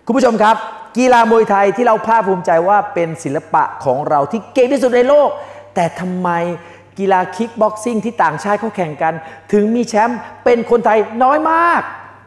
คุณผู้ชมครับกีฬามวยไทยที่เราภาคภูมิใจว่าเป็นศิลปะของเราที่เก่งที่สุดในโลกแต่ทำไมกีฬาคิกบ็อกซิ่งที่ต่างชาติเขาแข่งกันถึงมีแชมป์เป็นคนไทยน้อยมาก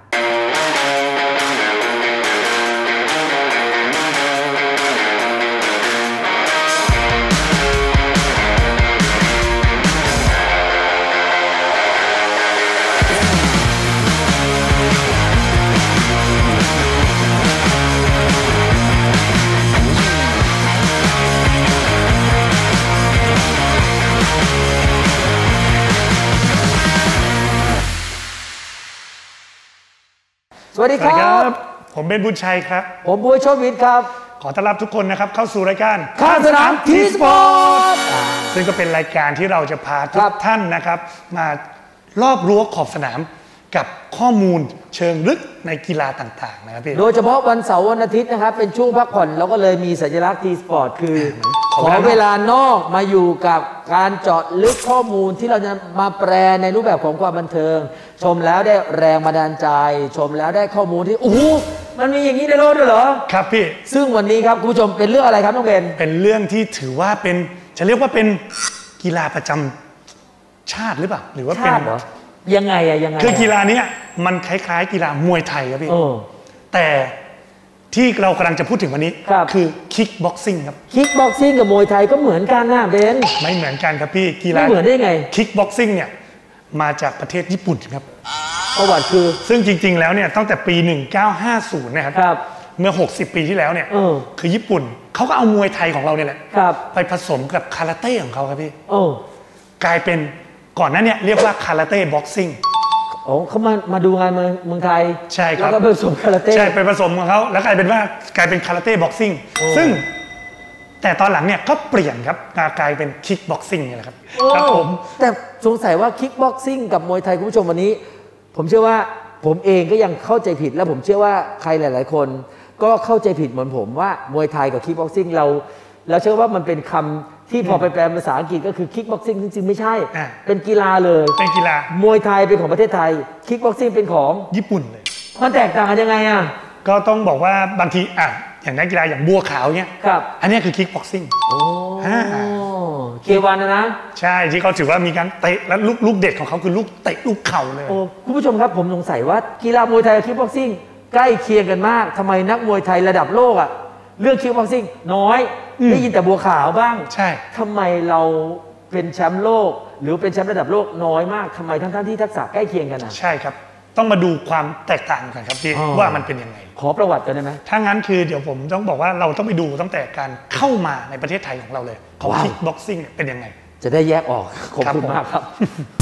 สวัสดีครับผมเป็นบุญชัยครับผมบุญโชวิทย์ครับขอต้อนรับทุกคนนะครับเข้าสู่รายการข้างสนามทีสปอร์ตซึ่งก็เป็นรายการที่เราจะพาทุกท่านนะครับมารอบรั้วขอบสนามกับข้อมูลเชิงลึกในกีฬาต่างๆนะครับพี่โดยเฉพาะวันเสาร์วันอาทิตย์นะครับเป็นช่วงพักผ่อนเราก็เลยมีสัญลักษณ์ทีสปอร์ตคือขอเวลานอกมาอยู่กับการเจาะลึกข้อมูลที่เราจะมาแปลในรูปแบบของความบันเทิงชมแล้วได้แรงบันดาลใจชมแล้วได้ข้อมูลที่โอ้โหมันมีอย่างนี้ในโลกด้วยเหรอครับพี่ซึ่งวันนี้ครับคุณผู้ชมเป็นเรื่องอะไรครับน้องเบนเป็นเรื่องที่ถือว่าเป็นจะเรียกว่าเป็นกีฬาประจำชาติหรือเปล่าหรือว่าเป็นยังไงคือกีฬานี้มันคล้ายๆกีฬามวยไทยครับพี่แต่ที่เรากำลังจะพูดถึงวันนี้คือคิกบ็อกซิ่งครับคิกบ็อกซิ่งกับมวยไทยก็เหมือนกันนะเบนไม่เหมือนกันครับพี่กีฬาไม่เหมือนได้ไงคิกบ็อกซิ่งเนี่ยมาจากประเทศญี่ปุ่นครับประวัติคือซึ่งจริงๆแล้วเนี่ยตั้งแต่ปี1950นะครับเมื่อ60ปีที่แล้วเนี่ยคือญี่ปุ่นเขาก็เอามวยไทยของเราเนี่ยแหละไปผสมกับคาราเต้ของเขาครับพี่กลายเป็นก่อนหน้านี้เรียกว่าคาราเต้บ็อกซิ่งโอ้เขามาดูงานเมืองไทยใช่ครับแล้วก็ผสมคาราเต้ใช่ไปผสมของเขาแล้วกลายเป็นคาราเต้บ็อกซิ่งซึ่งแต่ตอนหลังเนี่ยก็เปลี่ยนครับกลายเป็นคิกบ็อกซิ่งนี่แหละครับครับผมแต่สงสัยว่าคิกบ็อกซิ่งกับมวยไทยคุณผู้ชมวันนี้ผมเชื่อว่าผมเองก็ยังเข้าใจผิดและผมเชื่อว่าใครหลายๆคนก็เข้าใจผิดเหมือนผมว่ามวยไทยกับคิกบ็อกซิ่งเราเชื่อว่ามันเป็นคำที่พอไปแปลภาษาอังกฤษก็คือคิกบ็อกซิ่งจริงๆไม่ใช่เป็นกีฬาเลยเป็นกีฬามวยไทยเป็นของประเทศไทยคิกบ็อกซิ่งเป็นของญี่ปุ่นเลยมันแตกต่างกันยังไงก็ต้องบอกว่าบางทีอย่างนักกีฬาอย่างบัวขาวเนี่ยอันนี้คือคิกบ็อกซิ่งเควันนะใช่ที่เขาถือว่ามีการเตะและลูกเด็ดของเขาคือลูกเตะลูกเข่าเลยคุณผู้ชมครับผมสงสัยว่ากีฬามวยไทยกับคิกบ็อกซิ่งใกล้เคียงกันมากทำไมนักมวยไทยระดับโลกเรื่องคิกบ็อกซิ่งน้อยได้ยินแต่บัวขาวบ้างใช่ทำไมเราเป็นแชมป์โลกหรือเป็นแชมป์ระดับโลกน้อยมากทำไมทั้งที่ทักษะใกล้เคียงกันใช่ครับต้องมาดูความแตกต่างกันครับพี่ว่ามันเป็นยังไงขอประวัติกันได้ไหมถ้างั้นคือเดี๋ยวผมต้องบอกว่าเราต้องไปดูตั้งแต่การเข้ามาในประเทศไทยของเราเลยของคิกบ็อกซิ่งเป็นยังไงจะได้แยกออกขอบคุณมากครับ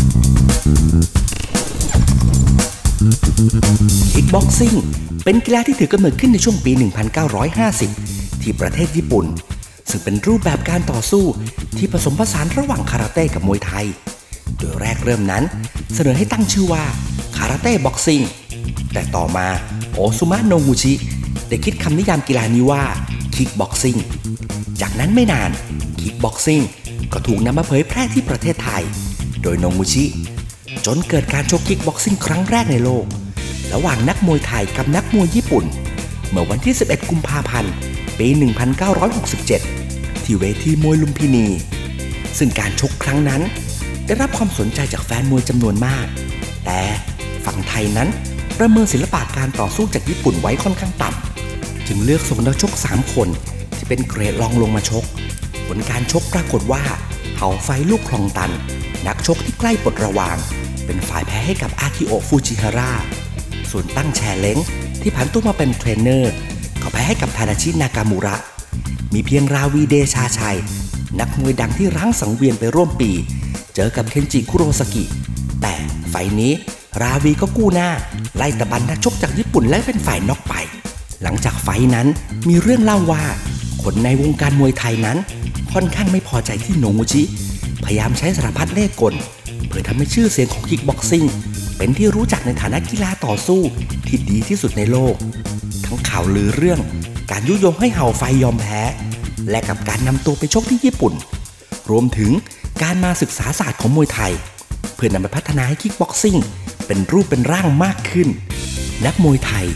คิกบ็อกซิ่งเป็นกีฬาที่ถือกำเนิดขึ้นในช่วงปี 1950 ที่ประเทศญี่ปุ่นซึ่งเป็นรูปแบบการต่อสู้ที่ผสมผสานระหว่างคาราเต้กับมวยไทยโดยแรกเริ่มนั้นเสนอให้ตั้งชื่อว่าคาราเต้บ็อกซิ่งแต่ต่อมาโอซุมะโนกุชิได้คิดคำนิยามกีฬานี้ว่าคิกบ็อกซิ่งจากนั้นไม่นานคิกบ็อกซิ่งก็ถูกนำมาเผยแพร่ที่ประเทศไทยโดยโนกุชิจนเกิดการชกคิกบ็อกซิ่งครั้งแรกในโลกระหว่างนักมวยไทยกับนักมวยญี่ปุ่นเมื่อวันที่ 11 กุมภาพันธ์ ปี 1967 ที่เวทีมวยลุมพินีซึ่งการชกครั้งนั้นได้รับความสนใจจากแฟนมวยจำนวนมากแต่ฝั่งไทยนั้นประเมินศิลปะการต่อสู้จากญี่ปุ่นไว้ค่อนข้างต่ำจึงเลือกส่งนักชก 3 คนที่เป็นเกรดรองลงมาชกผลการชกปรากฏว่าเห่าไฟลูกคลองตันนักชกที่ใกล้ปลดระวางเป็นฝ่ายแพ้ให้กับอากิโอะฟูจิฮาระส่วนตั้งแชเล้งที่ผันตัวมาเป็นเทรนเนอร์ก็แพ้ให้กับทาดาชินากามูระมีเพียงราวีเดชาชัยนักมวยดังที่รั้งสังเวียนไปร่วมปีเจอกับเคนจิคุโรซากิแต่ไฟนี้ราวีก็กู้หน้าไล่ตะบันนักชกจากญี่ปุ่นและเป็นฝ่ายน็อกไปหลังจากไฟนั้นมีเรื่องเล่าว่าคนในวงการมวยไทยนั้นค่อนข้างไม่พอใจที่โนกุชิพยายามใช้สารพัดเล่ห์กลเพื่อทำให้ชื่อเสียงของคิกบ็อกซิ่งเป็นที่รู้จักในฐานะกีฬาต่อสู้ที่ดีที่สุดในโลกทั้งข่าวลือเรื่องการยุยงให้เห่าไฟยอมแพ้และกับการนำตัวไปชกที่ญี่ปุ่นรวมถึงการมาศึกษาศาสตร์ของมวยไทยเพื่อนำไปพัฒนาให้คิกบ็อกซิ่งเป็นรูปเป็นร่างมากขึ้นนักมวยไทย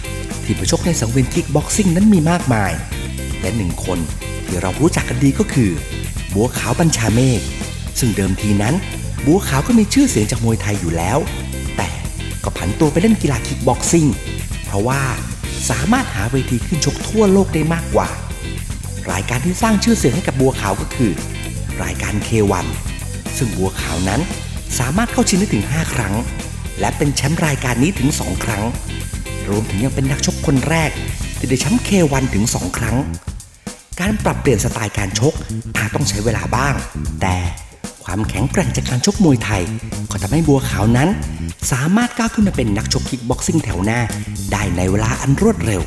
ที่มาชกในสังเวียนคิกบ็อกซิ่งนั้นมีมากมายและหนึ่งคนที่เรารู้จักกันดีก็คือบัวขาวบัญชาเมฆซึ่งเดิมทีนั้นบัวขาวก็มีชื่อเสียงจากมวยไทยอยู่แล้วแต่ก็ผันตัวไปเล่นกีฬาคิกบ็อกซิ่งเพราะว่าสามารถหาเวทีขึ้นชกทั่วโลกได้มากกว่ารายการที่สร้างชื่อเสียงให้กับบัวขาวก็คือรายการ K1 ซึ่งบัวขาวนั้นสามารถเข้าชิงได้ถึง5ครั้งและเป็นแชมป์รายการนี้ถึง2ครั้งรวมถึงยังเป็นนักชกคนแรกที่ได้แชมป์ K1 ถึง2ครั้งการปรับเปลี่ยนสไตล์การชกอาจต้องใช้เวลาบ้างแต่ความแข็งแกร่งจากการชกมวยไทยก็ทำให้บัวขาวนั้นสามารถก้าวขึ้นมาเป็นนักชกคิกบ็อกซิ่งแถวหน้าได้ในเวลาอันรวดเร็ว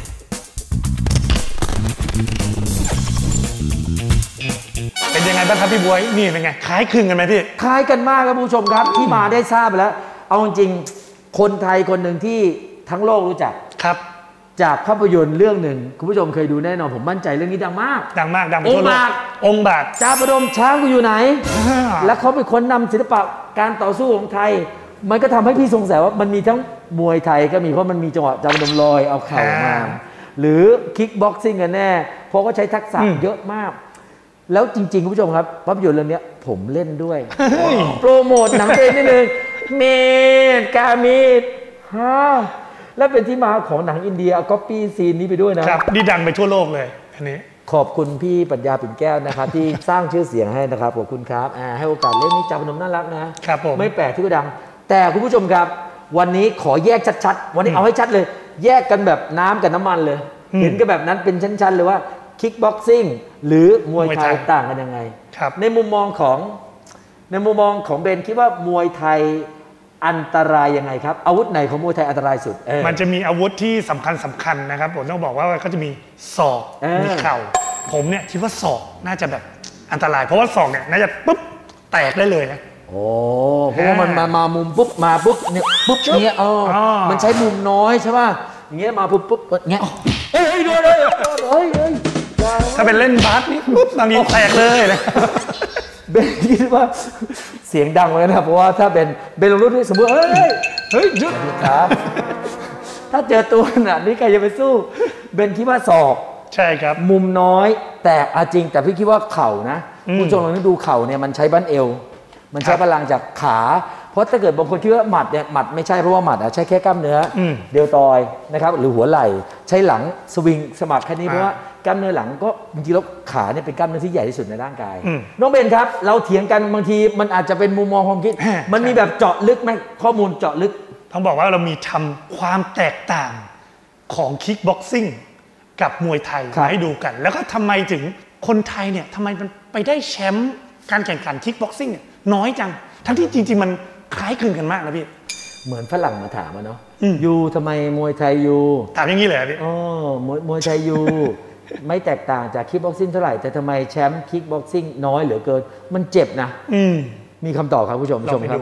เป็นยังไงบ้างครับพี่บ๊วยนี่เป็นไงคล้ายคลึงกันไหมพี่คล้ายกันมากครับผู้ชมครับที่มาได้ทราบไปแล้วเอาจริงคนไทยคนหนึ่งที่ทั้งโลกรู้จักครับจากภาพยนตร์เรื่องหนึ่งคุณผู้ชมเคยดูแน่นอนผมมั่นใจเรื่องนี้ดังมากดังทั่วโลกองค์บากจาพนมช้างกูอยู่ไหนและเขาเป็นคนนำศิลปะการต่อสู้ของไทยมันก็ทำให้พี่สงสัยว่ามันมีทั้งมวยไทยก็มีเพราะมันมีจังหวะจาพนมลอยเอาเข่ามาหรือคิกบ็อกซิ่งกันแน่เพราะก็ใช้ทักษะเยอะมากแล้วจริงๆคุณผู้ชมครับภาพยนตร์เรื่องนี้ผมเล่นด้วยโปรโมทหนังตัวเองนิดนึงเมดกามีดและเป็นที่มาของหนังอินเดียก๊อปปี้ซีนนี้ไปด้วยนะครับนี่ดังไปทั่วโลกเลยอันนี้ขอบคุณพี่ปัญญาปิ่นแก้วนะครับที่สร้างชื่อเสียงให้นะครับขอบคุณครับให้โอกาสเล่นนี้จาพนมน่ารักนะครับผมไม่แปลกที่ก็ดังแต่คุณผู้ชมครับวันนี้ขอแยกชัดๆวันนี้เอาให้ชัดเลยแยกกันแบบน้ำกับน้ำมันเลยเห็นกันแบบนั้นเป็นชั้นๆเลยว่าคิกบ็อกซิ่งหรือมวยไทยต่างกันยังไงในมุมมองของเบนคิดว่ามวยไทยอันตรายยังไงครับอาวุธไหนของมวยไทยอันตรายสุดมันจะมีอาวุธที่สำคัญนะครับผมต้องบอกว่าก็จะมีศอกมีเข่าผมเนี่ยคิดว่าศอกน่าจะแบบอันตรายเพราะว่าศอกเนี่ยน่าจะปุ๊บแตกได้เลยนะโอ้เพราะว่ามันมามุมปุ๊บมาปุ๊บเนี่ยปุ๊บเนี้ยมันใช้มุมน้อยใช่ป่ะอย่างเงี้ยมาปุ๊บเงี้ยดูเลยถ้าเป็นเล่นบาสนี่ปุ๊บบางทีแตกเลยนะเบนคิดว่าเสียงดังเลยนะเพราะว่าถ้าเป็นลงรุ่นที่สมมติเฮ้ยหยุดครับถ้าเจอตัวน่ะนี่ใครจะไปสู้เบนคิดว่าศอกใช่ครับมุมน้อยแต่จริงแต่พี่คิดว่าเข่านะผู้ชมลองนึกดูเข่าเนี่ยมันใช้บั้นเอวมันใช้พลังจากขาเพราะถ้าเกิดบางคนคิดว่าหมัดเนี่ยหมัดไม่ใช่เพราะว่าหมัดใช้แค่กล้ามเนื้อเดียวตอยนะครับหรือหัวไหล่ใช้หลังสวิงสมัครแค่นี้เพราะว่ากล้ามเนื้อหลังก็จริงๆแล้วขาเนี่ยเป็นกล้ามเนื้อที่ใหญ่ที่สุดในร่างกายน้องเบนครับเราเถียงกันบางทีมันอาจจะเป็นมุมมองความคิดมันมีแบบเจาะลึกไหมข้อมูลเจาะลึกต้องบอกว่าเรามีทำความแตกต่างของคิกบ็อกซิ่งกับมวยไทยมาให้ดูกันแล้วก็ทำไมถึงคนไทยเนี่ยทำไมมันไปได้แชมป์การแข่งขันคิกบ็อกซิ่งเนี่ยน้อยจังทั้งที่จริงๆมันคล้ายคลึงกันมากนะพี่เหมือนฝรั่งมาถามเนาะยูทำไมมวยไทยยูถามอย่างนี้เลยพี่มวยไทยยูไม่แตกต่างจากคิกบ็อกซิ่งเท่าไหร่แต่ทำไมแชมป์คิกบ็อกซิ่งน้อยเหลือเกินมันเจ็บนะมีคำตอบครับผู้ชมครับ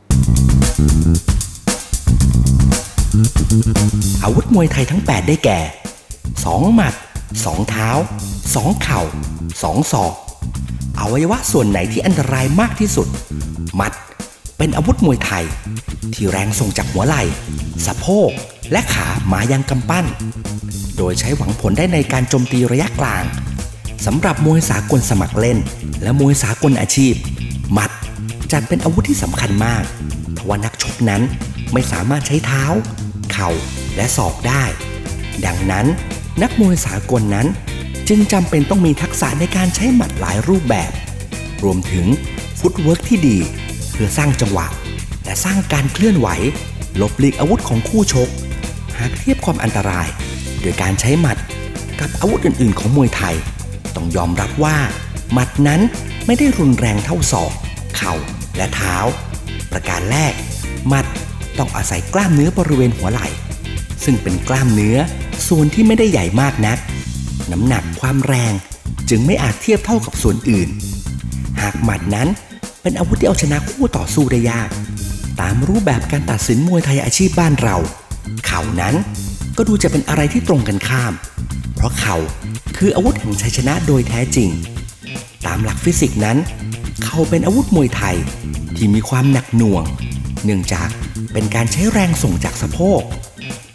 อาวุธมวยไทยทั้ง8ได้แก่2หมัด2เท้า2เข่า2ศอกอวัยวะส่วนไหนที่อันตรายมากที่สุดหมัดเป็นอาวุธมวยไทยที่แรงส่งจากหัวไหล่สะโพกและขามายังกำปั้นโดยใช้หวังผลได้ในการโจมตีระยะกลางสำหรับมวยสากลสมัครเล่นและมวยสากลอาชีพหมัดจัดเป็นอาวุธที่สำคัญมากเพราะว่านักชกนั้นไม่สามารถใช้เท้าเข่าและศอกได้ดังนั้นนักมวยสากลนั้นจึงจำเป็นต้องมีทักษะในการใช้หมัดหลายรูปแบบรวมถึงฟุตเวิร์กที่ดีเพื่อสร้างจังหวะและสร้างการเคลื่อนไหวหลบหลีกอาวุธของคู่ชกหากเทียบความอันตรายโดยการใช้หมัดกับอาวุธอื่นๆของมวยไทยต้องยอมรับว่าหมัดนั้นไม่ได้รุนแรงเท่าศอกเข่าและเท้าประการแรกหมัดต้องอาศัยกล้ามเนื้อบริเวณหัวไหล่ซึ่งเป็นกล้ามเนื้อส่วนที่ไม่ได้ใหญ่มากนักน้ำหนักความแรงจึงไม่อาจเทียบเท่ากับส่วนอื่นหากหมัดนั้นเป็นอาวุธที่เอาชนะคู่ต่อสู้ได้ยากตามรูปแบบการตัดสินมวยไทยอาชีพบ้านเราเข่านั้นก็ดูจะเป็นอะไรที่ตรงกันข้ามเพราะเข่าคืออาวุธแห่งชัยชนะโดยแท้จริงตามหลักฟิสิกส์นั้นเข่าเป็นอาวุธมวยไทยที่มีความหนักหน่วงเนื่องจากเป็นการใช้แรงส่งจากสะโพก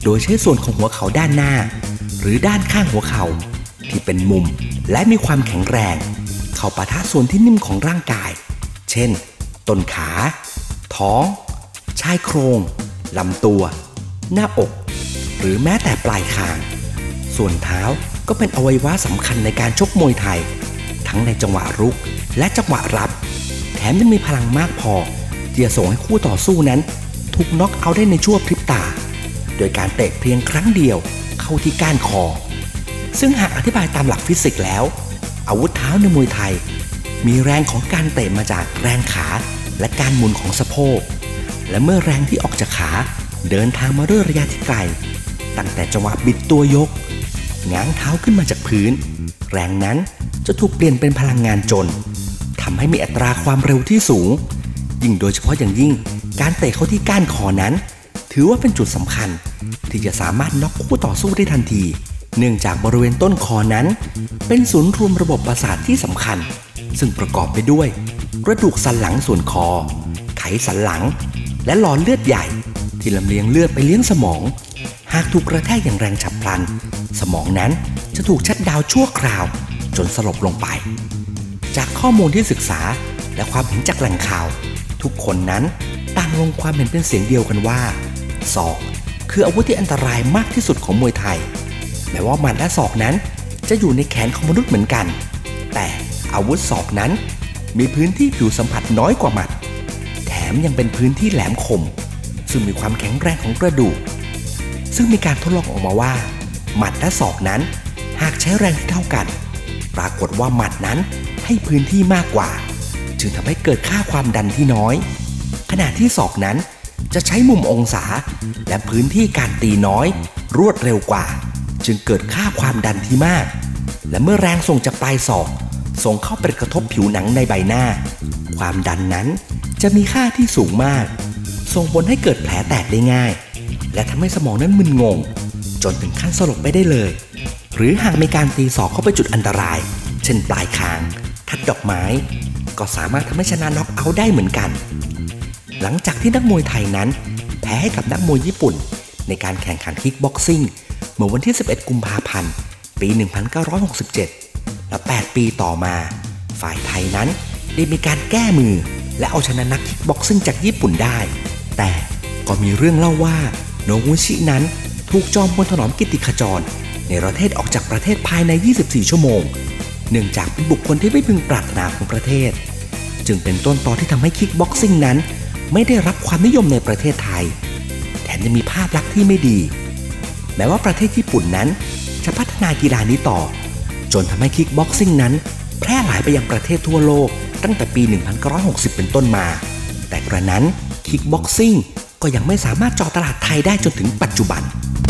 โดยใช้ส่วนของหัวเข่าด้านหน้าหรือด้านข้างหัวเข่าที่เป็นมุมและมีความแข็งแรงเข้าปะทะส่วนที่นิ่มของร่างกายเช่นต้นขาท้องชายโครงลำตัวหน้าอกหรือแม้แต่ปลายคางส่วนเท้าก็เป็นอวัยวะสำคัญในการชกมวยไทยทั้งในจังหวะรุกและจังหวะรับแถมยังมีพลังมากพอที่จะส่งให้คู่ต่อสู้นั้นถูกน็อกเอาท์ได้ในชั่วพริบตาโดยการเตะเพียงครั้งเดียวเข้าที่ก้านคอซึ่งหากอธิบายตามหลักฟิสิกส์แล้วอาวุธเท้าในมวยไทยมีแรงของการเตะมาจากแรงขาและการหมุนของสะโพกและเมื่อแรงที่ออกจากขาเดินทางมาด้วยระยะที่ไกลตั้งแต่จังหวะบิดตัวยกง้างเท้าขึ้นมาจากพื้นแรงนั้นจะถูกเปลี่ยนเป็นพลังงานจนทำให้มีอัตราความเร็วที่สูงยิ่งโดยเฉพาะอย่างยิ่งการเตะเข้าที่ก้านคอนั้นถือว่าเป็นจุดสำคัญที่จะสามารถน็อกคู่ต่อสู้ได้ทันทีเนื่องจากบริเวณต้นคอนั้นเป็นศูนย์รวมระบบประสาทที่สำคัญซึ่งประกอบไปด้วยกระดูกสันหลังส่วนคอไขสันหลังและหลอดเลือดใหญ่ที่ลำเลียงเลือดไปเลี้ยงสมองหากถูกกระแทกอย่างแรงฉับพลันสมองนั้นจะถูกชัตดาวน์ชั่วคราวจนสลบลงไปจากข้อมูลที่ศึกษาและความเห็นจากแหล่งข่าวทุกคนนั้นต่างลงความเห็นเป็นเสียงเดียวกันว่าศอกคืออาวุธที่อันตรายมากที่สุดของมวยไทยแม้ว่าหมัดและศอกนั้นจะอยู่ในแขนของมนุษย์เหมือนกันแต่อาวุธศอกนั้นมีพื้นที่ผิวสัมผัสน้อยกว่าหมัดแถมยังเป็นพื้นที่แหลมคมซึ่งมีความแข็งแรงของกระดูกซึ่งมีการทดลองออกมาว่าหมัดและศอกนั้นหากใช้แรงที่เท่ากันปรากฏว่าหมัดนั้นให้พื้นที่มากกว่าจึงทำให้เกิดค่าความดันที่น้อยขณะที่ศอกนั้นจะใช้มุมองศาและพื้นที่การตีน้อยรวดเร็วกว่าจึงเกิดค่าความดันที่มากและเมื่อแรงส่งจากปลายศอกส่งเข้าไปกระทบผิวหนังในใบหน้าความดันนั้นจะมีค่าที่สูงมากส่งผลให้เกิดแผลแตกได้ง่ายและทำให้สมองนั้นมึนงงจนถึงขั้นสลบไปได้เลยหรือหากมีการตีศอกเข้าไปจุดอันตรายเช่นปลายคางทัดดอกไม้ก็สามารถทำให้ชนะน็อกเอาท์ได้เหมือนกันหลังจากที่นักมวยไทยนั้นแพ้ให้กับนักมวยญี่ปุ่นในการแข่งขันคิกบ็อกซิ่งเมื่อวันที่11กุมภาพันธ์ปี1967และ8ปีต่อมาฝ่ายไทยนั้นได้มีการแก้มือและเอาชนะนักคิกบ็อกซิ่งจากญี่ปุ่นได้แต่ก็มีเรื่องเล่าว่าโนบุชินั้นถูกจอมพลถนอมกิตติขจรในประเทศออกจากประเทศภายใน24ชั่วโมงเนื่องจากเป็นบุคคลที่ไม่พึงปรารถนาของประเทศจึงเป็นต้นตอที่ทำให้คิกบ็อกซิ่งนั้นไม่ได้รับความนิยมในประเทศไทยแถมยังมีภาพลักษณ์ที่ไม่ดีแม้ว่าประเทศญี่ปุ่นนั้นจะพัฒนากีฬานี้ต่อจนทำให้คิกบ็อกซิ่งนั้นแพร่หลายไปยังประเทศทั่วโลกตั้งแต่ปี1960เป็นต้นมาแต่กระนั้นคิกบ็อกซิ่งก็ยังไม่สามารถเจาะตลาดไทยได้จนถึงปัจจุบัน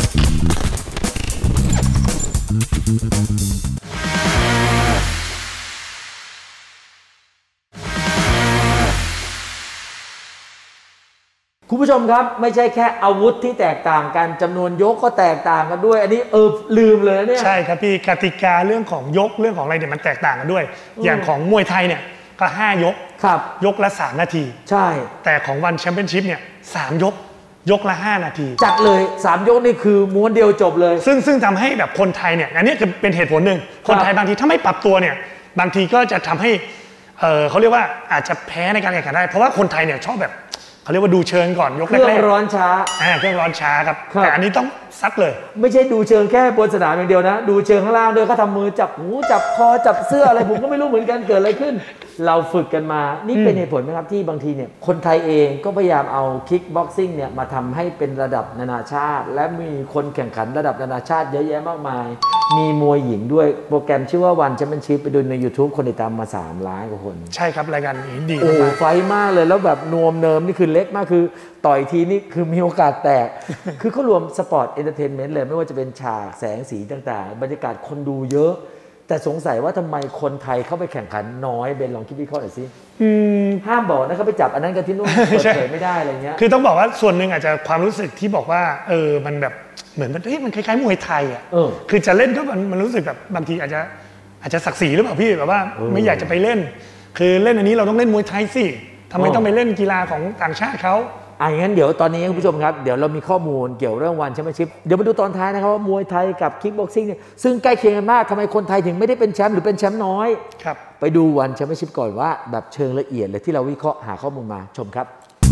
คุณผู้ชมครับไม่ใช่แค่อาวุธที่แตกต่างกันจำนวนยกก็แตกต่างกันด้วยอันนี้ลืมเลยเนี่ยใช่ครับพี่กติกาเรื่องของยกเรื่องของอะไรเนี่ยมันแตกต่างกันด้วยอย่างของมวยไทยเนี่ยก็5ยกครับยกละ3นาทีใช่แต่ของวันแชมเปี้ยนชิพเนี่ย3ยกละ5นาทีจัดเลย3ยกนี่คือม้วนเดียวจบเลยซึ่งทำให้แบบคนไทยเนี่ยอันนี้จะเป็นเหตุผลหนึ่งคนไทยบางทีถ้าไม่ปรับตัวเนี่ยบางทีก็จะทำให้เขาเรียกว่าอาจจะแพ้ในการแข่งขันได้เพราะว่าคนไทยเนี่ยชอบแบบเขาเรียกว่าดูเชิงก่อนยกแรกเครื่องร้อนช้าเครื่องร้อนช้าครับแต่อันนี้ต้องซัดเลยไม่ใช่ดูเชิงแค่บนสนามอย่างเดียวนะดูเชิงข้างล่างด้วยเขาทำมือจับหูจับคอจับเสื้ออะไรผมก็ไม่รู้เหมือนกันเกิดอะไรขึ้นเราฝึกกันมานี่เป็นเหตุผลไหมครับที่บางทีเนี่ยคนไทยเองก็พยายามเอาคิกบ็อกซิ่งเนี่ยมาทำให้เป็นระดับนานาชาติและมีคนแข่งขันระดับนานาชาติเยอะแยะมากมายมีมวยหญิงด้วยโปรแกรมชื่อว่าวันแชมเปี้ยนชิพไปดูใน YouTube คนติดตามมา3 ล้านกว่าคนใช่ครับรายการนี้ดีมากไฟมากเลยแล้วแบบนวมเนิมนี่คือเล็กมากคือต่อยทีนี่คือมีโอกาสแตก คือเขารวมสปอร์ตเอนเตอร์เทนเมนต์เลยไม่ว่าจะเป็นฉากแสงสีต่างๆบรรยากาศคนดูเยอะแต่สงสัยว่าทำไมคนไทยเข้าไปแข่งขันน้อยเบนลองคิดวิเคราะห์หน่อยสิห้ามบอกนะเขาไปจับอันนั้นกันที่นู่นเปิดเผยไม่ได้อะไรเงี้ยคือต้องบอกว่าส่วนหนึ่งอาจจะความรู้สึกที่บอกว่ามันแบบเหมือนมันคล้ายๆมวยไทยอ่ะคือจะเล่นก็มันรู้สึกแบบบางทีอาจจะศักดิ์ศรีหรือเปล่าพี่แบบว่าไม่อยากจะไปเล่นคือเล่นอันนี้เราต้องเล่นมวยไทยสิทำไมต้องไปเล่นกีฬาของต่างชาติเขาอย่างนั้นเดี๋ยวตอนนี้คุณผู้ชมครับเดี๋ยวเรามีข้อมูลเกี่ยวเรื่องวันแชมเปี้ยนชิพเดี๋ยวมาดูตอนท้ายนะครับว่ามวยไทยกับคิกบ็อกซิ่งเนี่ยซึ่งใกล้เคียงกันมากทำไมคนไทยถึงไม่ได้เป็นแชมป์หรือเป็นแชมป์น้อยครับไปดูวันแชมเปี้ยนชิพก่อนว่าแบบเชิงละเอียดเลยที่เราวิเคราะห์หาข้อมูลมาชมครับ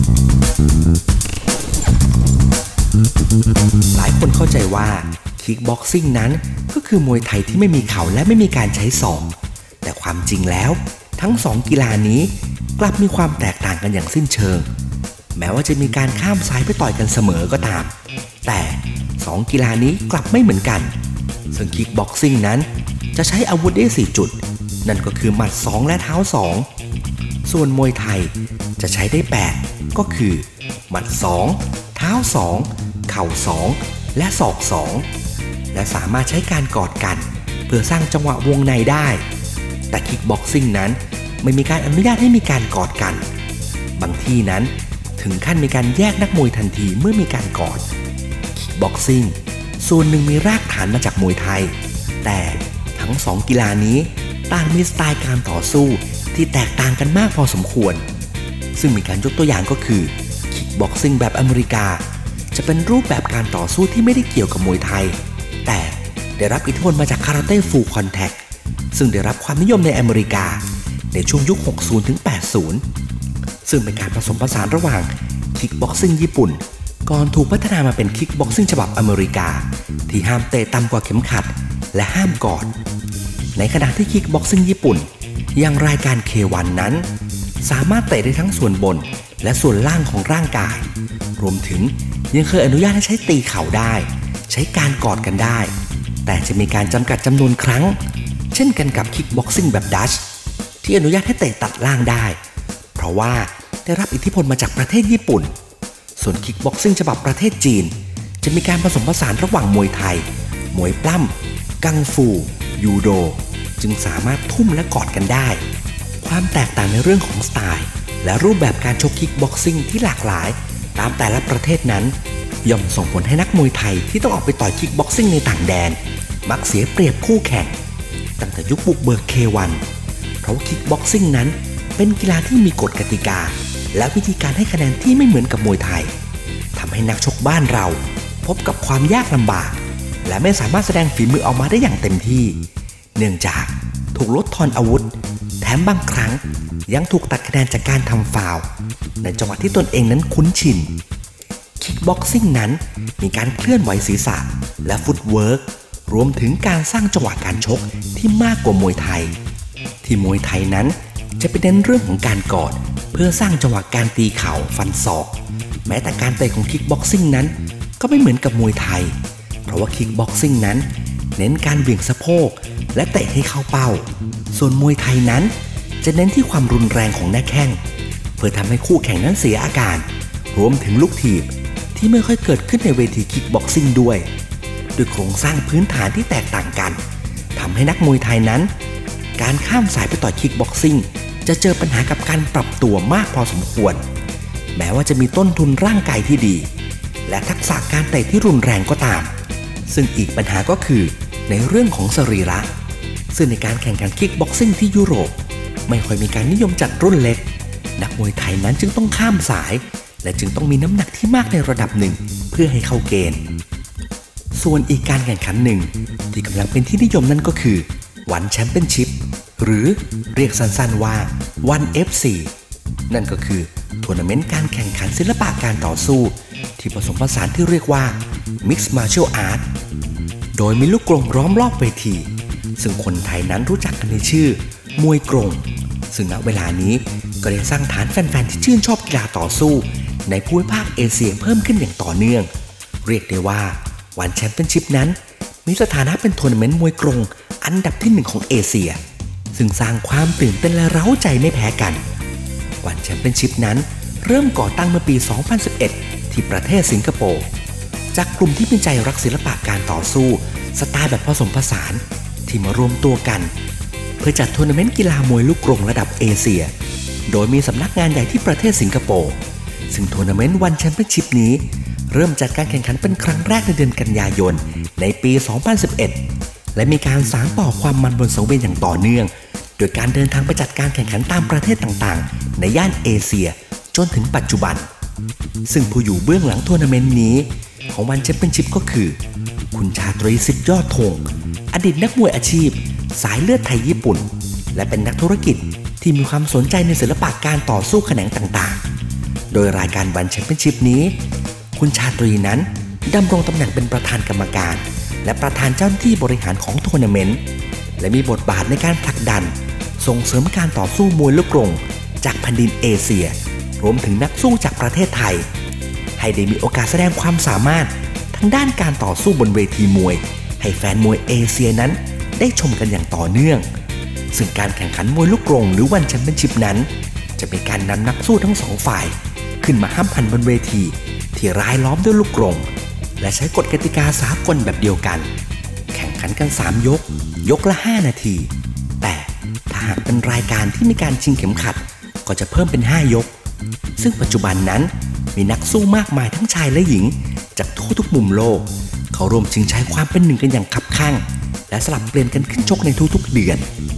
หลายคนเข้าใจว่าคิกบ็อกซิ่งนั้นก็คือมวยไทยที่ไม่มีเข่าและไม่มีการใช้ศอกแต่ความจริงแล้วทั้งสองกีฬานี้กลับมีความแตกต่างกันอย่างสิ้นเชิงแม้ว่าจะมีการข้ามซ้ายไปต่อยกันเสมอก็ตามแต่สองกีฬานี้กลับไม่เหมือนกันซึ่งคิกบ็อกซิ่งนั้นจะใช้อาวุธได้4จุดนั่นก็คือหมัด2และเท้า2ส่วนมวยไทยจะใช้ได้8ก็คือหมัด2เท้า2เข่า2และศอก2และสามารถใช้การกอดกันเพื่อสร้างจังหวะวงในได้แต่คิกบ็อกซิ่งนั้นไม่มีการอนุญาตให้มีการกอดกันบางที่นั้นถึงขั้นมีการแยกนักมวยทันทีเมื่อมีการกอดคิกบ็อกซิ่งส่วนหนึ่งมีรากฐานมาจากมวยไทยแต่ทั้งสองกีฬานี้ต่างมีสไตล์การต่อสู้ที่แตกต่างกันมากพอสมควรซึ่งมีการยกตัวอย่างก็คือคิกบ็อกซิ่งแบบอเมริกาจะเป็นรูปแบบการต่อสู้ที่ไม่ได้เกี่ยวกับมวยไทยแต่ได้รับอิทธิพลมาจากคาราเต้ฟูลคอนแทคซึ่งได้รับความนิยมในอเมริกาในช่วงยุค 60 ถึง 80 ซึ่งเป็นการผสมผสานระหว่างคิกบ็อกซิ่งญี่ปุ่นก่อนถูกพัฒนามาเป็นคิกบ็อกซิ่งฉบับอเมริกาที่ห้ามเตะต่ำกว่าเข็มขัดและห้ามกอดในขณะที่คิกบ็อกซิ่งญี่ปุ่นอย่างรายการ K1 นั้นสามารถเตะได้ทั้งส่วนบนและส่วนล่างของร่างกายรวมถึงยังเคยอนุญาตให้ใช้ตีเข่าได้ใช้การกอดกันได้แต่จะมีการจำกัดจำนวนครั้งเช่นกันกับคิกบ็อกซิ่งแบบดัชที่อนุญาตให้เตะตัดล่างได้เพราะว่าได้รับอิทธิพลมาจากประเทศญี่ปุ่นส่วนคิกบ็อกซิ่งฉบับประเทศจีนจะมีการผสมผสานระหว่างมวยไทยมวยปล้ำกังฟูยูโดจึงสามารถทุ่มและกอดกันได้ความแตกต่างในเรื่องของสไตล์และรูปแบบการชกคิกบ็อกซิ่งที่หลากหลายตามแต่ละประเทศนั้นย่อมส่งผลให้นักมวยไทยที่ต้องออกไปต่อยคิกบ็อกซิ่งในต่างแดนมักเสียเปรียบคู่แข่งตั้งแต่ยุคบุกเบิก K1 เพราะคิกบ็อกซิ่งนั้นเป็นกีฬาที่มีกฎกติกาและวิธีการให้คะแนนที่ไม่เหมือนกับมวยไทยทำให้นักชกบ้านเราพบกับความยากลำบากและไม่สามารถแสดงฝีมือออกมาได้อย่างเต็มที่เนื่องจากถูกลดทอนอาวุธแถมบางครั้งยังถูกตัดคะแนนจากการทำฟาวล์ในจังหวะที่ตนเองนั้นคุ้นชินคิกบ็อกซิ่งนั้นมีการเคลื่อนไหวศีรษะและฟุตเวิร์กรวมถึงการสร้างจังหวะการชกที่มากกว่ามวยไทยที่มวยไทยนั้นจะไปเน้นเรื่องของการกอดเพื่อสร้างจังหวะการตีเข่าฟันศอกแม้แต่การเตะของคิกบ็อกซิ่งนั้นก็ไม่เหมือนกับมวยไทยเพราะว่าคิกบ็อกซิ่งนั้นเน้นการเหวี่ยงสะโพกและเตะให้เข้าเป้าส่วนมวยไทยนั้นจะเน้นที่ความรุนแรงของหน้าแข้งเพื่อทำให้คู่แข่งนั้นเสียอาการรวมถึงลูกถีบที่ไม่ค่อยเกิดขึ้นในเวทีคิกบ็อกซิ่งด้วยโครงสร้างพื้นฐานที่แตกต่างกันทำให้นักมวยไทยนั้นการข้ามสายไปต่อยคิกบ็อกซิ่งจะเจอปัญหากับการปรับตัวมากพอสมควรแม้ว่าจะมีต้นทุนร่างกายที่ดีและทักษะการเตะที่รุนแรงก็ตามซึ่งอีกปัญหาก็คือในเรื่องของสรีระซึ่งในการแข่งขันคิกบ็อกซิ่งที่ยุโรปไม่ค่อยมีการนิยมจัดรุ่นเล็กนักมวยไทยนั้นจึงต้องข้ามสายและจึงต้องมีน้ำหนักที่มากในระดับหนึ่งเพื่อให้เข้าเกณฑ์ส่วนอีกการแข่งขันหนึ่งที่กำลังเป็นที่นิยมนั่นก็คือวันแชมเปี้ยนชิพหรือเรียกสั้นๆว่าวัน FC นั่นก็คือทัวร์นาเมนต์การแข่งขันศิลปะการต่อสู้ที่ผสมผสานที่เรียกว่า Mixed Martial Art โดยมีลูกกรงล้อมรอบเวทีซึ่งคนไทยนั้นรู้จักกันในชื่อมวยกรงซึ่งณเวลานี้ก็ได้สร้างฐานแฟนๆที่ชื่นชอบกีฬาต่อสู้ในภูมิภาคเอเชียเพิ่มขึ้นอย่างต่อเนื่องเรียกได้ว่าวันแชมเปี้ยนชิพนั้นมีสถานะเป็นทัวร์นาเมนต์มวยกรงอันดับที่1ของเอเชียซึ่งสร้างความตื่นเต้นและเร้าใจไม่แพ้กันวันแชมเปี้ยนชิพนั้นเริ่มก่อตั้งเมื่อปี 2011 ที่ประเทศสิงคโปร์จากกลุ่มที่มีใจรักศิลปะการต่อสู้สไตล์แบบผสมผสานที่มารวมตัวกันเพื่อจัดทัวร์นาเมนต์กีฬามวยลูกกรงระดับเอเชียโดยมีสำนักงานใหญ่ที่ประเทศสิงคโปร์ซึ่งทัวร์นาเมนต์วันแชมเปี้ยนชิพนี้เริ่มจัดการแข่งขันเป็นครั้งแรกในเดือนกันยายนในปี 2011 และมีการสานต่อความมันบนสังเวียนอย่างต่อเนื่องโดยการเดินทางไปจัดการแข่งขันตามประเทศต่างๆในย่านเอเชียจนถึงปัจจุบันซึ่งผู้อยู่เบื้องหลังทัวร์นาเมนต์นี้ของวันแชมเปี้ยนชิพก็คือคุณชาตรีสิทธิ์ยอดธงอดีตนักมวยอาชีพสายเลือดไทยญี่ปุ่นและเป็นนักธุรกิจที่มีความสนใจในศิลปะการต่อสู้แขนงต่างๆโดยรายการวันแชมเปี้ยนชิพนี้คุณชาตรีนั้นดำรงตำแหน่งเป็นประธานกรรมการและประธานเจ้าหน้าที่บริหารของทัวร์นาเมนต์และมีบทบาทในการผลักดันส่งเสริมการต่อสู้มวยลูกกรงจากแผ่นดินเอเชียรวมถึงนักสู้จากประเทศไทยให้ได้มีโอกาสแสดงความสามารถทั้งด้านการต่อสู้บนเวทีมวยให้แฟนมวยเอเชียนั้นได้ชมกันอย่างต่อเนื่องซึ่งการแข่งขันมวยลูกกรงหรือวันแชมเปี้ยนชิพนั้นจะเป็นการนำนักสู้ทั้งสองฝ่ายขึ้นมาห้ำหันบนเวทีที่รายล้อมด้วยลูกกรงและใช้กฎกติกาสากลแบบเดียวกันแข่งขันกัน3ยกละ5นาทีแต่ถ้าหากเป็นรายการที่มีการชิงเข็มขัดก็จะเพิ่มเป็น5ยกซึ่งปัจจุบันนั้นมีนักสู้มากมายทั้งชายและหญิงจากทั่วทุกมุมโลกเขาร่วมชิงชัยความเป็นหนึ่งกันอย่างคับคั่งและสลับเปลี่ยนกันขึ้นชกในทุกๆเดือน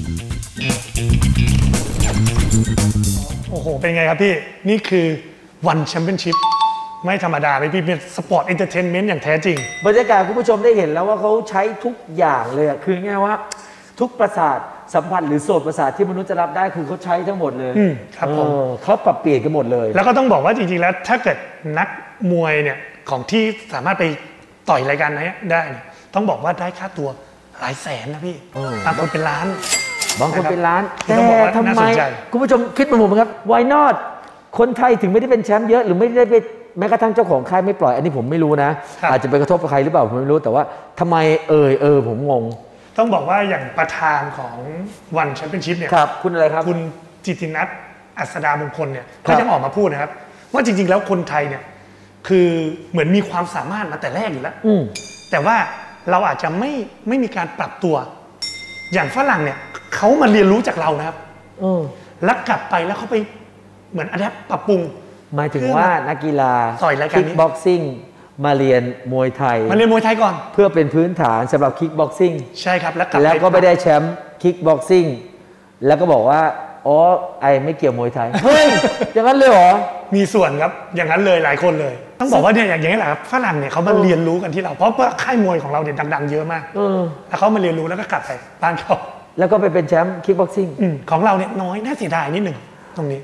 โอ้โหเป็นไงครับพี่นี่คือวันแชมเปี้ยนชิพไม่ธรรมดาเลยพี่เป็นสปอร์ตเอนเตอร์เทนเมนต์อย่างแท้จริงบรรยากาศคุณผู้ชมได้เห็นแล้วว่าเขาใช้ทุกอย่างเลยคือง่ายว่าทุกประสาทสัมผัสหรือโสตประสาทที่มนุษย์จะรับได้คือเขาใช้ทั้งหมดเลยครับผมเขาปรับเปลี่ยนกันหมดเลยแล้วก็ต้องบอกว่าจริงๆแล้วถ้าเกิดนักมวยเนี่ยของที่สามารถไปต่อยรายการนี้ได้ต้องบอกว่าได้ค่าตัวหลายแสนนะพี่บางคนเป็นล้านบางคนเป็นล้านแต่ทำไมคุณผู้ชมคิดมาหมดไหมครับ Why not คนไทยถึงไม่ได้เป็นแชมป์เยอะหรือไม่ได้ไปแม้กระทั่งเจ้าของค่ายไม่ปล่อยอันนี้ผมไม่รู้นะอาจจะไปกระทบกับใครหรือเปล่าผมไม่รู้แต่ว่าทำไมผมงงต้องบอกว่าอย่างประธานของวันแชมเปี้ยนชิพเนี่ยครับคุณอะไรครับคุณจิตินัทอัศดามงคลเนี่ยก็ยังออกมาพูดนะครับว่าจริงๆแล้วคนไทยเนี่ยคือเหมือนมีความสามารถมาแต่แรกอยู่แล้วแต่ว่าเราอาจจะไม่มีการปรับตัวอย่างฝรั่งเนี่ยเขามาเรียนรู้จากเรานะครับแล้วกลับไปแล้วเขาไปเหมือนอะแดปปรับปรุงหมายถึงว่านักกีฬาคิกบ็อกซิ่งมาเรียนมวยไทยก่อนเพื่อเป็นพื้นฐานสำหรับคิกบ็อกซิ่งใช่ครับแล้วก็ไปได้แชมป์คิกบ็อกซิ่งแล้วก็บอกว่าอ๋อไอไม่เกี่ยวมวยไทยเฮ้ยอย่างนั้นเลยเหรอมีส่วนครับอย่างนั้นเลยหลายคนเลยต้องบอกว่าเนี่ยอย่างนี้แหละครับฝรั่งเนี่ยเขามาเรียนรู้กันที่เราเพราะว่าค่ายมวยของเราเนี่ยดังๆเยอะมากแล้วเขามาเรียนรู้แล้วก็กลับไปบ้านเขาแล้วก็ไปเป็นแชมป์คิกบ็อกซิ่งของเราเนี่ยน้อยน่าเสียดายนิดหนึ่งตรงนี้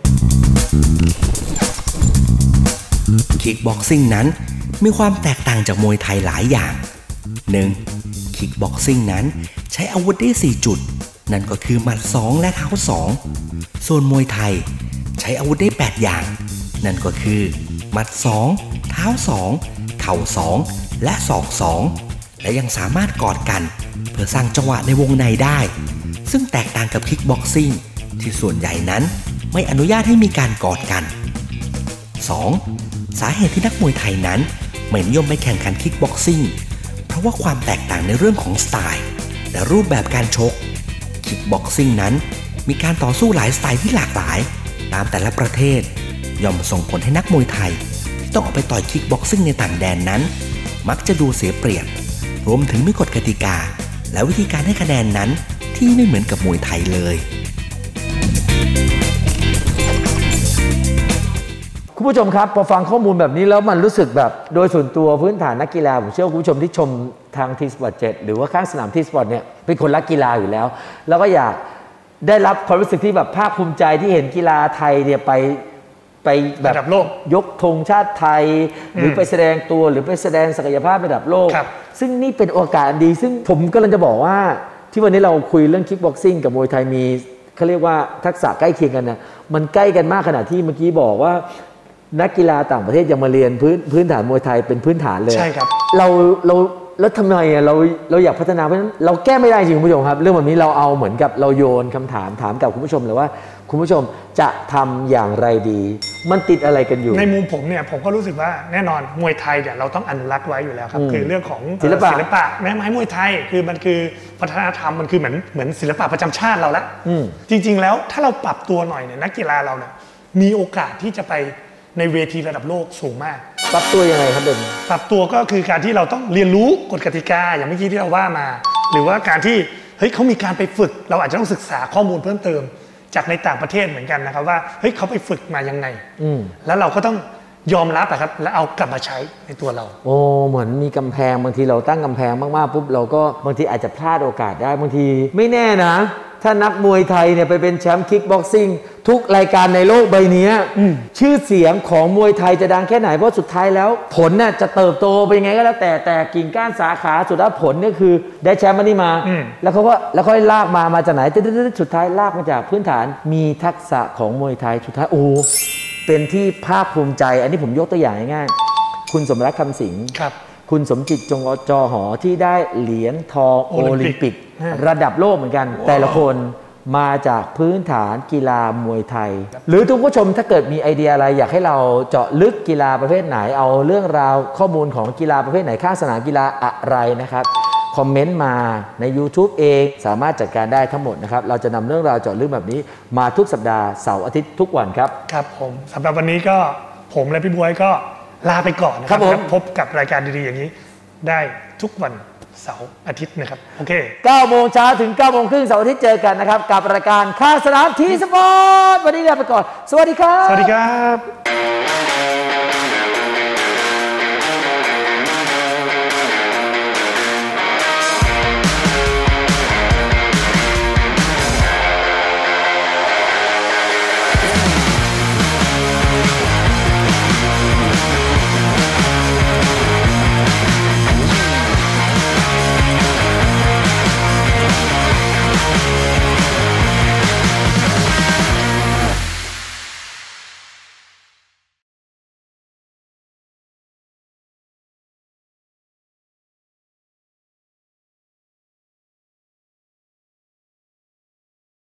คิกบ็อกซิ่งนั้นมีความแตกต่างจากมวยไทยหลายอย่าง 1. คิกบ็อกซิ่งนั้นใช้อาวุธได้4จุดนั่นก็คือหมัด2และเท้า2ส่วนมวยไทยใช้อาวุธได้8อย่างนั่นก็คือหมัด2เท้า2เข่า2และศอก2และยังสามารถกอดกันเพื่อสร้างจังหวะในวงในได้ซึ่งแตกต่างกับคิกบ็อกซิ่งที่ส่วนใหญ่นั้นไม่อนุญาตให้มีการกอดกัน 2. สาเหตุที่นักมวยไทยนั้นไม่นิยมไปแข่งขันคิกบ็อกซิ่งเพราะว่าความแตกต่างในเรื่องของสไตล์และรูปแบบการชกคิกบ็อกซิ่งนั้นมีการต่อสู้หลายสไตล์ที่หลากหลายตามแต่ละประเทศย่อมส่งผลให้นักมวยไทยที่ต้องออกไปต่อยคิกบ็อกซิ่งในต่างแดนนั้นมักจะดูเสียเปรียบรวมถึงมีกฎกติกาและวิธีการให้คะแนนนั้นที่ไม่เหมือนกับมวยไทยเลยคุณผู้ชมครับพอฟังข้อมูลแบบนี้แล้วมันรู้สึกแบบโดยส่วนตัวพื้นฐานนักกีฬาผมเชื่อว่าคุณผู้ชมที่ชมทางทีสปอร์ต7หรือว่าข้างสนามทีสปอร์ตเนี่ยเป็นคนรักกีฬาอยู่แล้วแล้วก็อยากได้รับความรู้สึกที่แบบภาคภูมิใจที่เห็นกีฬาไทยเนี่ยไปแบบระดับโลกยกธงชาติไทยหรือไปแสดงตัวหรือไปแสดงศักยภาพระดับโลกซึ่งนี่เป็นโอกาสดีซึ่งผมกำลังจะบอกว่าที่วันนี้เราคุยเรื่องคิกบ็อกซิ่งกับมวยไทยมีเขาเรียกว่าทักษะใกล้เคียงกันนะมันใกล้กันมากขนาดที่เมื่อกี้บอกว่านักกีฬาต่างประเทศยังมาเรียนพื้นฐานมวยไทยเป็นพื้นฐานเลยใช่ครับแล้วทำไมเราอยากพัฒนาเพราะฉะนั้นเราแก้ไม่ได้จริงคุณผู้ชมครับเรื่องแบบนี้เราเอาเหมือนกับเราโยนคำถามกับคุณผู้ชมเลยว่าคุณผู้ชมจะทำอย่างไรดีมันติดอะไรกันอยู่ในมุมผมเนี่ยผมก็รู้สึกว่าแน่นอนมวยไทยเนี่ยเราต้องอนุรักษ์ไว้อยู่แล้วครับคือเรื่องของศิลปะแม้ไม้มวยไทยคือมันคือวัฒนธรรมมันคือเหมือนศิลปะประจำชาติเราละจริงๆแล้วถ้าเราปรับตัวหน่อยเนี่ยนักกีฬาเราเนี่ยมีโอกาสที่จะไปในเวทีระดับโลกสูงมากปรับตัวยังไงครับเด่นปรับตัวก็คือการที่เราต้องเรียนรู้กฎกติกาอย่างเมื่อกี้ที่เราว่ามาหรือว่าการที่เฮ้ยเขามีการไปฝึกเราอาจจะต้องศึกษาข้อมูลเพิ่มเติมจากในต่างประเทศเหมือนกันนะครับว่าเฮ้ยเขาไปฝึกมายังไงแล้วเราก็ต้องยอมรับอะครับแล้วเอากลับมาใช้ในตัวเราโอ้เหมือนมีกำแพงบางทีเราตั้งกำแพงมากๆปุ๊บเราก็บางทีอาจจะพลาดโอกาสได้บางทีไม่แน่นะถ้านักมวยไทยเนี่ยไปเป็นแชมป์คิกบ็อกซิ่งทุกรายการในโลกใบนี้ชื่อเสียงของมวยไทยจะดังแค่ไหนเพราะสุดท้ายแล้วผลน่ะจะเติบโตไปยังไงก็แล้วแต่กิ่งก้านสาขาสุดท้ายผลนี่คือได้แชมป์มานี่มาแล้วเขาก็ลากมาจากไหนสุดท้ายลากมาจากพื้นฐานมีทักษะของมวยไทยสุดท้ายโอ้เป็นที่ภาคภูมิใจอันนี้ผมยกตัวอย่างง่ายๆคุณสมรักคำสิงห์คุณสมจิตจงจอหอที่ได้เหรียญทองโอลิมปิกระดับโลกเหมือนกันแต่ละคนมาจากพื้นฐานกีฬามวยไทยหรือทุกผู้ชมถ้าเกิดมีไอเดียอะไรอยากให้เราเจาะลึกกีฬาประเภทไหนเอาเรื่องราวข้อมูลของกีฬาประเภทไหนข้างสนามกีฬาอะไรนะครับคอมเมนต์มาใน YouTube เองสามารถจัดการได้ทั้งหมดนะครับเราจะนำเรื่องราวเจาะลึกแบบนี้มาทุกสัปดาห์เสาร์อาทิตย์ทุกวันครับครับผมสำหรับวันนี้ก็ผมและพี่บ๊วยก็ลาไปก่อนนะครับพบกับรายการดีๆอย่างนี้ได้ทุกวันเสาร์อาทิตย์นะครับโอเค 9 โมงเช้าถึง 9 โมงครึ่งเสาร์อาทิตย์เจอกันนะครับกับรายการข้างสนามทีสปอร์ตวันนี้ลาไปก่อนสวัสดีครับสวัสดีครับ